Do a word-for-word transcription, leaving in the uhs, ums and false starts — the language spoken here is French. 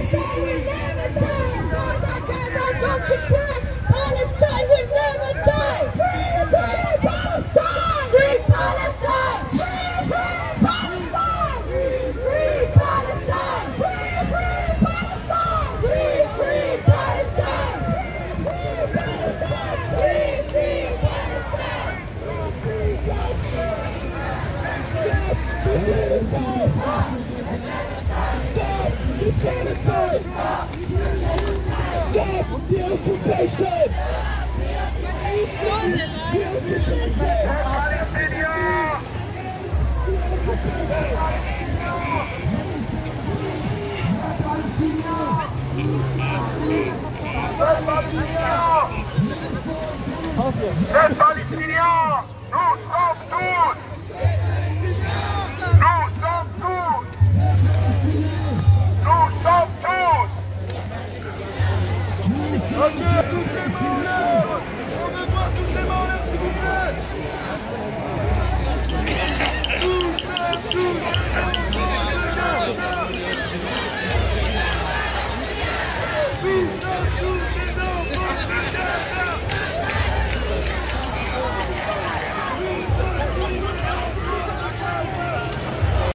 Palestine will never die! Gaza, Gaza, don't you cry! Palestine will never die! Free, free Palestine! Free Palestine! Free, free Palestine! Free, free Palestine! Free, free Palestine! Free, free Palestine! Free, free Palestine! Free, free Palestine! Free, free Palestine! Stop the genocide! Stop the occupation! Les Palestiniens, nous sommes tous! Nous sommes tous! Nous sommes tous! Ok, toutes les mains en l'air! On veut voir toutes les mains en l'air, s'il vous plaît! Tous, tous, tous, tous, tous, tous, tous, tous,